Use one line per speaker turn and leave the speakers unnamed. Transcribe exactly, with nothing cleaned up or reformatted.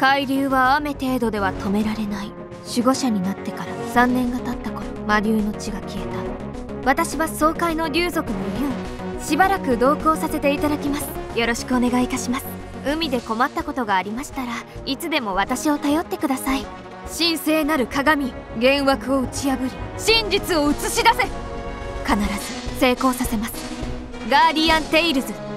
海流は雨程度では止められない。守護者になってからさんねんが経った頃、魔竜の血が消えた。私は総会の竜族のユン。しばらく同行させていただきます。よろしくお願いいたします。海で困ったことがありましたらいつでも私を頼ってください。神聖なる鏡、幻惑を打ち破り真実を映し出せ。必ず成功させます。ガーディアンテイルズ。